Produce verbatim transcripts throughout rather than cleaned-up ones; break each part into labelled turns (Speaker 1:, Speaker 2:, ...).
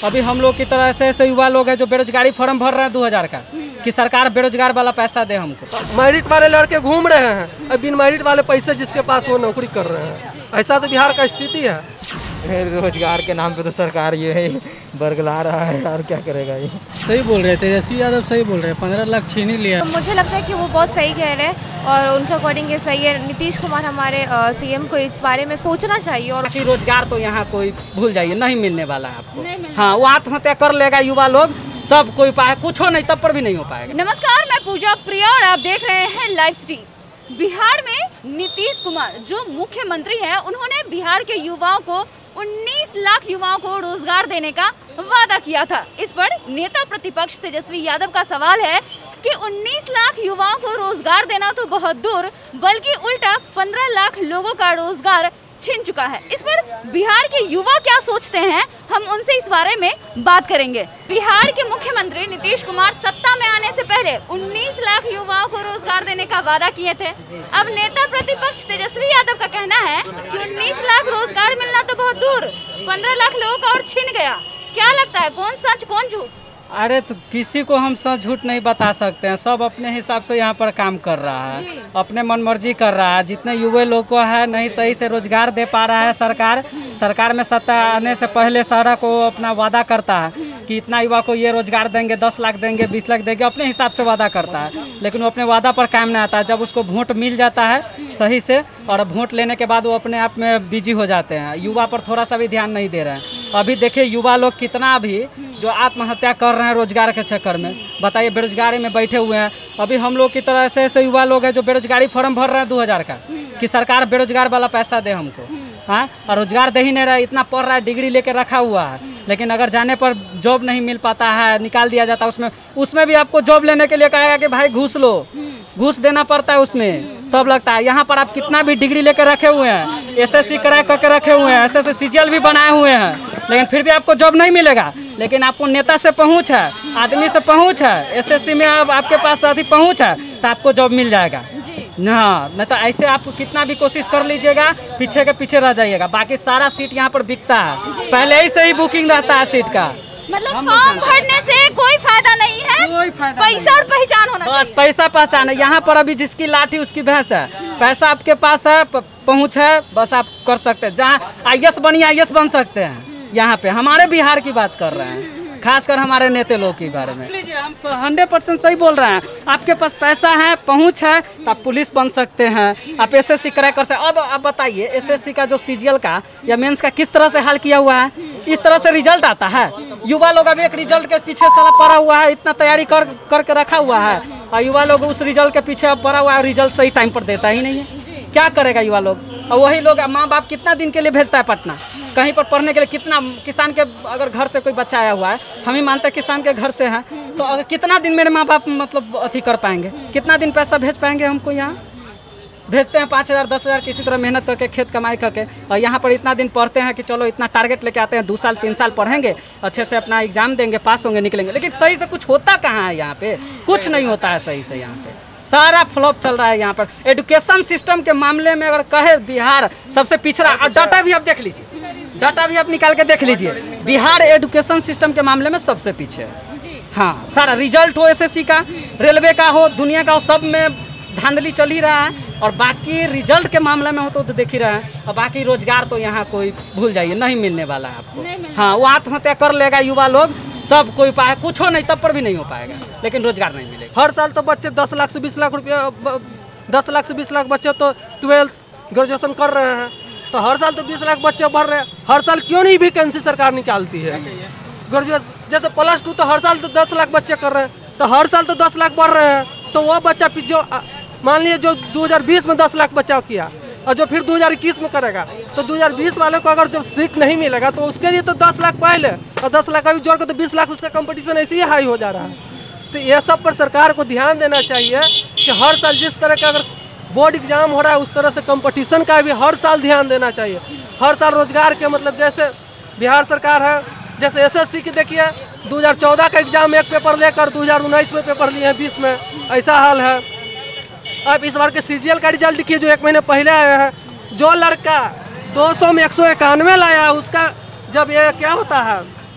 Speaker 1: अभी हम लोग की तरह ऐसे ऐसे युवा लोग हैं जो बेरोजगारी फॉर्म भर रहे हैं दो हज़ार का कि सरकार बेरोजगार वाला पैसा दे हमको।
Speaker 2: मेरिट वाले लड़के घूम रहे हैं, अब बिन मेरिट वाले पैसे जिसके पास वो नौकरी कर रहे हैं। ऐसा तो बिहार का स्थिति है।
Speaker 3: रोजगार के नाम पे तो सरकार ये है बरगला रहा है, और क्या करेगा ये।
Speaker 4: सही बोल रहे तेजस्वी यादव, सही बोल रहे हैं, पंद्रह लाख छीन ही लिया।
Speaker 5: तो मुझे लगता है कि वो बहुत सही कह रहे हैं और उनके अकॉर्डिंग ये सही है। नीतीश कुमार हमारे सीएम को इस बारे में सोचना चाहिए। और
Speaker 1: कि रोजगार तो यहाँ कोई भूल जाइए, नहीं मिलने वाला है आपको। हाँ, वो आत्महत्या कर लेगा युवा लोग, तब कोई पाए कुछ हो नहीं, तब पर भी नहीं हो पाएगा।
Speaker 6: नमस्कार, मैं पूजा प्रिया और आप देख रहे हैं लाइव स्ट्रीम। बिहार में नीतीश कुमार जो मुख्यमंत्री हैं, उन्होंने बिहार के युवाओं को उन्नीस लाख युवाओं को रोजगार देने का वादा किया था। इस पर नेता प्रतिपक्ष तेजस्वी यादव का सवाल है कि उन्नीस लाख युवाओं को रोजगार देना तो बहुत दूर, बल्कि उल्टा पंद्रह लाख लोगों का रोजगार छीन चुका है। इस पर बिहार के युवा क्या सोचते हैं, हम उनसे इस बारे में बात करेंगे। बिहार के मुख्यमंत्री नीतीश कुमार सत्ता में आने से पहले उन्नीस लाख युवाओं को रोजगार देने का वादा किए थे। अब नेता प्रतिपक्ष तेजस्वी यादव का कहना है कि उन्नीस लाख रोजगार मिलना तो बहुत दूर, पंद्रह लाख लोगों का और छीन गया। क्या लगता है, कौन सच कौन झूठ?
Speaker 1: अरे तो किसी को हम सच झूठ नहीं बता सकते हैं, सब अपने हिसाब से यहाँ पर काम कर रहा है, अपने मनमर्जी कर रहा है। जितने युवा लोग को है नहीं सही से रोजगार दे पा रहा है सरकार। सरकार में सत्ता आने से पहले सारा को अपना वादा करता है कि इतना युवा को ये रोजगार देंगे, दस लाख देंगे, बीस लाख देंगे, अपने हिसाब से वादा करता है, लेकिन वो अपने वादा पर कायम नहीं आता है। जब उसको वोट मिल जाता है सही से, और वोट लेने के बाद वो अपने आप में बिजी हो जाते हैं, युवा पर थोड़ा सा भी ध्यान नहीं दे रहे हैं। अभी देखिए युवा लोग कितना भी जो आत्महत्या कर रहे हैं रोजगार के चक्कर में, बताइए बेरोजगारी में बैठे हुए हैं। अभी हम लोग की तरह ऐसे ऐसे युवा लोग हैं जो बेरोजगारी फॉर्म भर रहे हैं दो हज़ार का कि सरकार बेरोजगार वाला पैसा दे हमको। हाँ, और रोजगार दे ही नहीं रहा है, इतना पढ़ रहा है, डिग्री लेके रखा हुआ है, लेकिन अगर जाने पर जॉब नहीं मिल पाता है, निकाल दिया जाता है। उसमें उसमें भी आपको जॉब लेने के लिए कहेगा कि भाई घूस लो, घूस देना पड़ता है उसमें, तब लगता है। यहाँ पर आप कितना भी डिग्री लेकर रखे हुए हैं, एसएससी करा करके रखे हुए हैं, एसएससी सीजीएल भी बनाए हुए हैं, लेकिन फिर भी आपको जॉब नहीं मिलेगा। लेकिन आपको नेता से पहुँच है, आदमी से पहुँच है, एसएससी में अब आपके पास अधिक पहुँच है, तो आपको जॉब मिल जाएगा। हाँ, नहीं तो ऐसे आप कितना भी कोशिश कर लीजिएगा, पीछे के पीछे रह जाइएगा। बाकी सारा सीट यहाँ पर बिकता है, पहले ही से ही बुकिंग रहता है सीट का।
Speaker 6: मतलब फॉर्म भरने से कोई फायदा नहीं है,
Speaker 1: कोई फायदा
Speaker 6: पैसा और पहचान होना
Speaker 1: बस पैसा पहचान है। यहाँ पर अभी जिसकी लाठी उसकी भैंस है, पैसा आपके पास है, पहुँच है, बस आप कर सकते हैं। जहाँ आई ए एस बनी आई ए एस बन सकते हैं। यहाँ पे हमारे बिहार की बात कर रहे हैं, खासकर हमारे नेता लोग के बारे में। लीजिए, हम हंड्रेड परसेंट सही बोल रहे हैं। आपके पास पैसा है, पहुंच है, तो आप पुलिस बन सकते हैं, आप एसएससी क्रैक कर सकते हैं। अब आप बताइए, एसएससी का जो सीजीएल का या मेंस का किस तरह से हल किया हुआ है, इस तरह से रिजल्ट आता है। युवा लोग अब एक रिजल्ट के पीछे साला पड़ा हुआ है, इतना तैयारी कर करके रखा हुआ है, और युवा लोग उस रिजल्ट के पीछे अब पड़ा हुआ है, रिजल्ट सही टाइम पर देता ही नहीं है। क्या करेगा युवा लोग? और वही लोग, माँ बाप कितना दिन के लिए भेजता है पटना कहीं पर पढ़ने के लिए। कितना किसान के अगर घर से कोई बच्चा आया हुआ है, हम ही मानते हैं किसान के घर से हैं, तो अगर कितना दिन मेरे माँ बाप मतलब अथी कर पाएंगे, कितना दिन पैसा भेज पाएंगे हमको? यहाँ भेजते हैं पाँच हज़ार दस हज़ार किसी तरह मेहनत करके, खेत कमाई करके, और यहाँ पर इतना दिन पढ़ते हैं कि चलो इतना टारगेट लेके आते हैं, दो साल तीन साल पढ़ेंगे, अच्छे से अपना एग्जाम देंगे, पास होंगे, निकलेंगे, लेकिन सही से कुछ होता कहाँ है? यहाँ पे कुछ नहीं होता है सही से। यहाँ पे सारा फ्लॉप चल रहा है। यहाँ पर एजुकेशन सिस्टम के मामले में अगर कहे बिहार सबसे पिछड़ा, और डाटा भी आप देख लीजिए, डाटा भी आप निकाल के देख लीजिए, बिहार एजुकेशन सिस्टम के मामले में सबसे पीछे है। हाँ, सारा रिजल्ट हो एसएससी का, रेलवे का हो, दुनिया का हो, सब में धांधली चल ही रहा है। और बाकी रिजल्ट के मामले में हो तो देख ही रहे हैं। और बाकी रोजगार तो यहाँ कोई भूल जाइए, नहीं मिलने वाला है आपको। हाँ, वो आत्महत्या कर लेगा युवा लोग, तब कोई पाए कुछ हो नहीं, तब पर भी नहीं हो पाएगा, लेकिन रोजगार नहीं मिलेगा।
Speaker 2: हर साल तो बच्चे दस लाख से बीस लाख रुपया, दस लाख से बीस लाख बच्चे तो ट्वेल्थ ग्रेजुएशन कर रहे हैं, तो हर साल तो बीस लाख बच्चे बढ़ रहे हैं। हर साल क्यों नहीं वैकेंसी सरकार निकालती है? ग्रेजुएशन जैसे प्लस टू तो हर साल तो दस लाख बच्चे कर रहे हैं, तो हर साल तो दस लाख बढ़ रहे हैं। तो वो बच्चा जो मान लीजिए जो दो हज़ार बीस में दस लाख बचाव किया, और जो फिर दो हज़ार इक्कीस में करेगा, तो दो हज़ार बीस वाले को अगर जब सीट नहीं मिलेगा तो उसके लिए तो दस लाख पहले, और दस लाख अभी जोड़ कर तो बीस लाख उसका कंपटीशन ऐसे ही हाई हो जा रहा है। तो ये सब पर सरकार को ध्यान देना चाहिए कि हर साल जिस तरह का अगर बोर्ड एग्जाम हो रहा है, उस तरह से कंपटीशन का भी हर साल ध्यान देना चाहिए। हर साल रोजगार के मतलब जैसे बिहार सरकार है, जैसे एसएससी की देखिए, दो हज़ार चौदह का एग्जाम एक पेपर लेकर दो हज़ार उन्नीस में पेपर लिए हैं, बीस में, ऐसा हाल है। अब इस बार के सीजीएल का रिजल्ट देखिए, जो एक महीने पहले आया है, जो लड़का दो सौ में एक सौ इक्यानवे लाया, उसका जब ये क्या होता है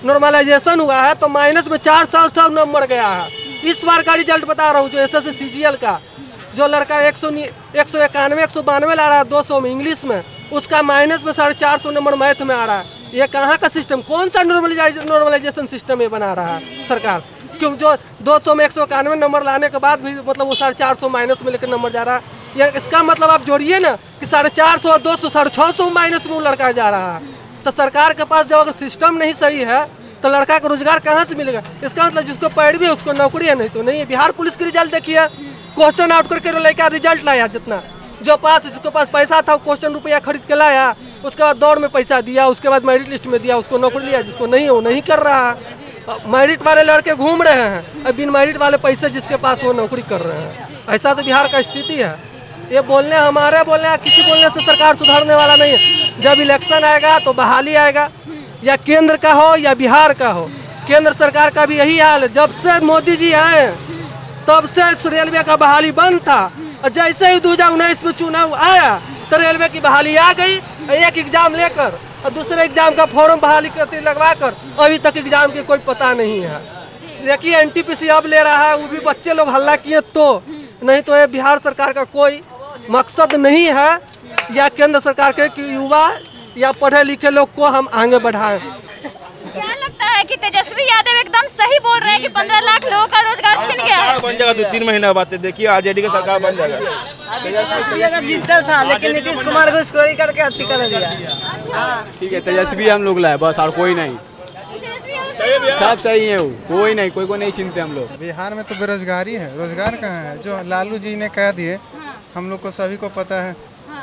Speaker 2: नॉर्मलाइजेशन हुआ है तो माइनस में चार सौ सौ नंबर गया है। इस बार का रिजल्ट बता रहा हूँ जो S S C C G L का, जो लड़का एक सौ एक सौ इक्यानवे एक सौ बानवे ला रहा है दो सौ में इंग्लिश में, उसका माइनस में साढ़े चार सौ नंबर मैथ में आ रहा है। ये कहाँ का सिस्टम, कौन सा नॉर्मलाइजेशन नॉर्मलाइजेशन सिस्टम ये बना रहा है सरकार? क्यों जो दो सौ में एक सौ इक्यानवे नंबर लाने के बाद भी मतलब वो साढ़े चार सौ माइनस में लेकर नंबर जा रहा है। ये इसका मतलब आप जोड़िए ना कि साढ़े चार सौ दो सौ साढ़े छः सौ माइनस में वो लड़का जा रहा है। तो सरकार के पास जब अगर सिस्टम नहीं सही है तो लड़का को रोजगार कहाँ से मिलेगा? इसका मतलब जिसको पैरवी है उसको नौकरी है, नहीं तो नहीं है। बिहार पुलिस की रिजल्ट देखिए, क्वेश्चन आउट करके लड़का रिजल्ट लाया, जितना जो पास जिसके पास पैसा था वो क्वेश्चन रुपया खरीद के लाया, उसके बाद दौड़ में पैसा दिया, उसके बाद मेरिट लिस्ट में दिया, उसको नौकरी लिया। जिसको नहीं है वो नहीं कर रहा है। मेरिट वाले लड़के घूम रहे हैं, अब बिन मेरिट वाले पैसे जिसके पास वो नौकरी कर रहे हैं। ऐसा तो बिहार का स्थिति है। ये बोलने हमारे बोलने किसी बोलने से सरकार सुधारने वाला नहीं है। जब इलेक्शन आएगा तो बहाली आएगा, या केंद्र का हो या बिहार का हो। केंद्र सरकार का भी यही हाल है। जब से मोदी जी आए तब से रेलवे का बहाली बंद था, और जैसे ही दो हजार उन्नीस में चुनाव आया तो रेलवे की बहाली आ गई। एक एग्जाम लेकर और दूसरे एग्जाम का फॉर्म बहाली करते लगवा कर अभी तक एग्जाम के कोई पता नहीं है। देखिए एन टी पी सी अब ले रहा है, वो भी बच्चे लोग हल्ला किए तो, नहीं तो ये बिहार सरकार का कोई मकसद नहीं है या केंद्र सरकार के कि युवा या पढ़े लिखे लोग को हम आगे बढ़ाएं।
Speaker 6: क्या लगता है कि तेजस्वी यादव एकदम सही बोल रहे हैं कि पंद्रह लाख लोगों का रोजगार छिन गया है?
Speaker 7: बन जाएगा, दो तीन महीना बाद देखिए आरजेडी का सरकार बन जाएगा।
Speaker 1: जीता था लेकिन नीतीश कुमार को स्कोरी करके अति कर दिया।
Speaker 8: ठीक है, तेजस्वी हम लोग लाए बस, और कोई नहीं, सब सही है, वो कोई नहीं, कोई को नहीं चिंते हम लोग।
Speaker 9: बिहार में तो बेरोजगारी है, रोजगार कहाँ है? जो लालू जी ने कह दिए हम लोग को सभी को पता है।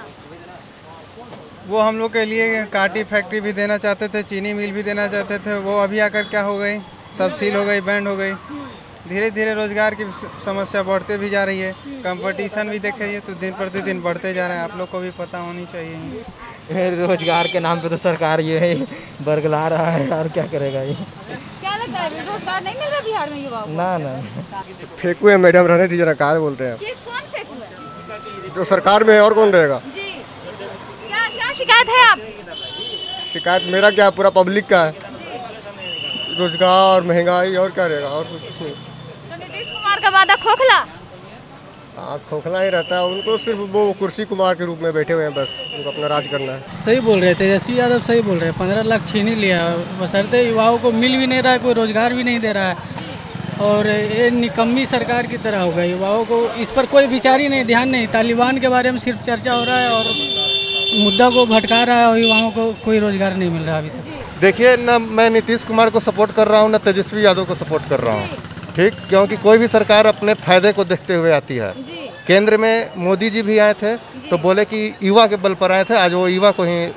Speaker 9: वो हम लोग के लिए काटी फैक्ट्री भी देना चाहते थे, चीनी मिल भी देना चाहते थे, वो अभी आकर क्या हो गई, सब सील हो गई, बैंड हो गई। धीरे धीरे रोजगार की समस्या बढ़ते भी जा रही है। कंपटीशन भी देखिए तो दिन प्रतिदिन बढ़ते जा रहे हैं, आप लोग को भी पता होनी चाहिए।
Speaker 3: रोजगार के नाम पे तो सरकार ये है बरगला रहा है, और क्या करेगा ये?
Speaker 6: क्या लगता है रोजगार नहीं मिल रहा बिहार में युवाओं को?
Speaker 3: ना ना
Speaker 10: फेंकू है मैडम, रहने दीजिए ना, कहाँ बोलते हैं?
Speaker 6: किस कौन फेंकू है?
Speaker 10: जो सरकार में है, और कौन रहेगा?
Speaker 6: क्या क्या शिकायत है आप?
Speaker 10: शिकायत मेरा क्या, पूरा पब्लिक का है। रोजगार, महंगाई, और क्या रहेगा, और कुछ नहीं।
Speaker 6: तो नीतीश कुमार का वादा खोखला?
Speaker 10: हाँ, खोखला ही रहता है। उनको सिर्फ वो कुर्सी कुमार के रूप में बैठे हुए हैं, बस उनको अपना राज करना है।
Speaker 4: सही बोल रहे थे तेजस्वी यादव, सही बोल रहे हैं। पंद्रह लाख छीन ही लिया, बशर्ते युवाओं को मिल भी नहीं रहा है, कोई रोजगार भी नहीं दे रहा है, और ये निकम्मी सरकार की तरह हो गई। युवाओं को इस पर कोई विचार ही नहीं, ध्यान नहीं। तालिबान के बारे में सिर्फ चर्चा हो रहा है और मुद्दा को भटका रहा है, और युवाओं को कोई रोजगार नहीं मिल रहा अभी तक।
Speaker 10: देखिए ना, मैं नीतीश कुमार को सपोर्ट कर रहा हूँ, ना तेजस्वी यादव को सपोर्ट कर रहा हूँ, ठीक? क्योंकि कोई भी सरकार अपने फायदे को देखते हुए आती है। केंद्र में मोदी जी भी आए थे तो बोले कि युवा के बल पर आए थे, आज वो युवा को ही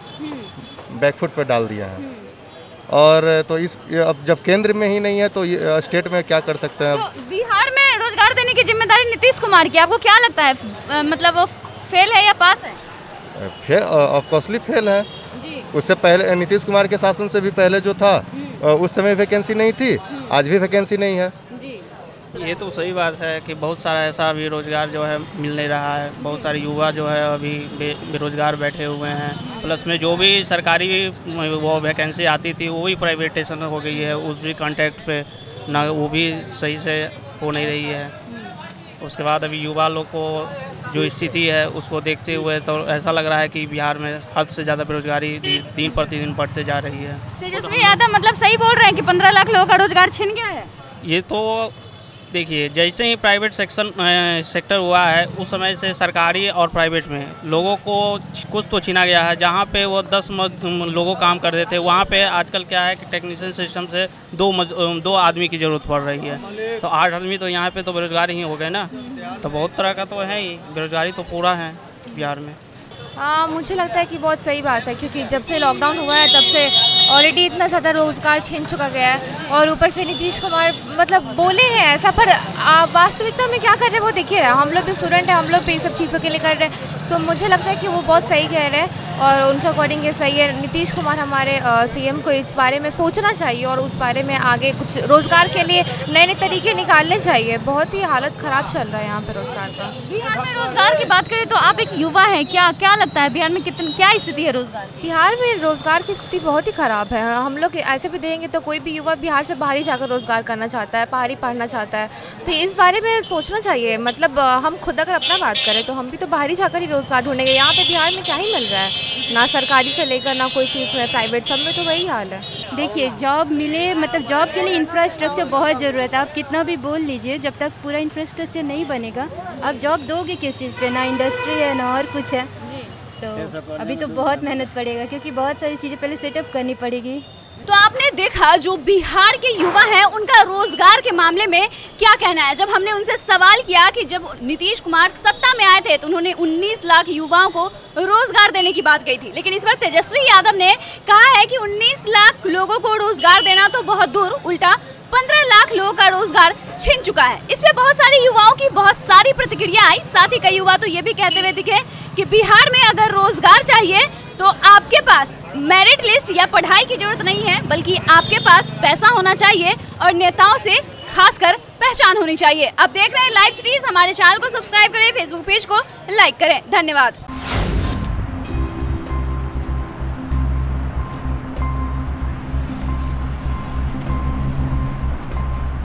Speaker 10: बैकफुट पर डाल दिया है। और तो इस अब जब केंद्र में ही नहीं है तो स्टेट में क्या कर सकते हैं?
Speaker 6: तो बिहार में रोजगार देने की जिम्मेदारी नीतीश कुमार की, आपको क्या लगता है मतलब वो फेल है या पास है?
Speaker 10: फेल, ऑफकोर्सली फेल है। उससे पहले नीतीश कुमार के शासन से भी पहले जो था उस समय वैकेंसी नहीं थी, आज भी वैकेंसी नहीं है।
Speaker 11: ये तो सही बात है कि बहुत सारा ऐसा अभी रोज़गार जो है मिल नहीं रहा है। बहुत सारे युवा जो है अभी बे, बेरोज़गार बैठे हुए हैं। प्लस में जो भी सरकारी वो वैकेंसी आती थी वो भी प्राइवेटेशन हो गई है, उस भी कॉन्ट्रैक्ट पे ना, वो भी सही से हो नहीं रही है। उसके बाद अभी युवा लोग को जो स्थिति है उसको देखते हुए तो ऐसा लग रहा है कि बिहार में हद से ज़्यादा बेरोजगारी दिन प्रतिदिन बढ़ते जा रही है।
Speaker 6: तेजस्वी यादव मतलब सही बोल रहे हैं कि पंद्रह लाख लोगों का रोजगार छिन गया है?
Speaker 11: ये तो देखिए, जैसे ही प्राइवेट सेक्शन सेक्टर हुआ है उस समय से सरकारी और प्राइवेट में लोगों को कुछ तो छीना गया है। जहाँ पे वो दस लोगों काम करते थे वहाँ पे आजकल क्या है कि टेक्नीशियन सिस्टम से दो दो आदमी की ज़रूरत पड़ रही है। तो आठ आदमी तो यहाँ पे तो बेरोजगार ही हो गए ना। तो बहुत तरह का तो है ही, बेरोजगारी तो पूरा है बिहार में।
Speaker 5: हाँ, मुझे लगता है कि बहुत सही बात है, क्योंकि जब से लॉकडाउन हुआ है तब से ऑलरेडी इतना ज़्यादा रोज़गार छीन चुका गया है, और ऊपर से नीतीश कुमार मतलब बोले हैं ऐसा, पर वास्तविकता में क्या कर रहे हैं वो देखिए। हम लोग भी स्टूडेंट हैं, हम लोग भी सब चीज़ों के लिए कर रहे हैं, तो मुझे लगता है कि वो बहुत सही कह रहे हैं। और उनके अकॉर्डिंग ये सही है। नीतीश कुमार हमारे सीएम को इस बारे में सोचना चाहिए और उस बारे में आगे कुछ रोज़गार के लिए नए नए तरीके निकालने चाहिए। बहुत ही हालत ख़राब चल रहा है यहाँ पे रोज़गार का।
Speaker 6: बिहार में रोजगार की बात करें तो आप एक युवा हैं, क्या क्या लगता है बिहार में कितनी क्या स्थिति है रोजगार?
Speaker 5: बिहार में रोज़गार की स्थिति बहुत ही ख़राब है। हम लोग ऐसे भी देखेंगे तो कोई भी युवा बिहार से बाहर ही जाकर रोज़गार करना चाहता है, बाहर ही पढ़ना चाहता है। तो इस बारे में सोचना चाहिए। मतलब हम खुद अगर अपना बात करें तो हम भी तो बाहर ही जाकर ही रोज़गार ढूंढेंगे। यहाँ पे बिहार में क्या ही मिल रहा है, ना सरकारी से लेकर ना कोई चीज़ में, प्राइवेट सब में तो वही हाल है।
Speaker 12: देखिए, जॉब मिले मतलब जॉब के लिए इंफ्रास्ट्रक्चर बहुत ज़रूरत है। आप कितना भी बोल लीजिए, जब तक पूरा इंफ्रास्ट्रक्चर नहीं बनेगा आप जॉब दोगे किस चीज़ पे? ना इंडस्ट्री है ना और कुछ है। तो अभी तो बहुत मेहनत पड़ेगा क्योंकि बहुत सारी चीज़ें पहले सेटअप करनी पड़ेगी।
Speaker 6: तो आपने देखा जो बिहार के युवा हैं उनका रोजगार के मामले में क्या कहना है। जब हमने उनसे सवाल किया कि जब नीतीश कुमार सत्ता में आए थे तो उन्होंने उन्नीस लाख युवाओं को रोजगार देने की बात कही थी, लेकिन इस बार तेजस्वी यादव ने कहा है कि उन्नीस लाख लोगों को रोजगार देना तो बहुत दूर, उल्टा पंद्रह लाख लोगों का रोजगार छिन चुका है। इसमें बहुत सारे युवाओं की बहुत सारी प्रतिक्रिया आई। साथ ही कई युवा तो ये भी कहते हुए दिखे कि बिहार में अगर रोजगार चाहिए तो आपके पास मेरिट लिस्ट या पढ़ाई की जरूरत नहीं है, बल्कि आपके पास पैसा होना चाहिए और नेताओं से खासकर पहचान होनी चाहिए। अब देख रहे हैं लाइव स्ट्रीज, हमारे चैनल को सब्सक्राइब करें, फेसबुक पेज को लाइक करें। धन्यवाद।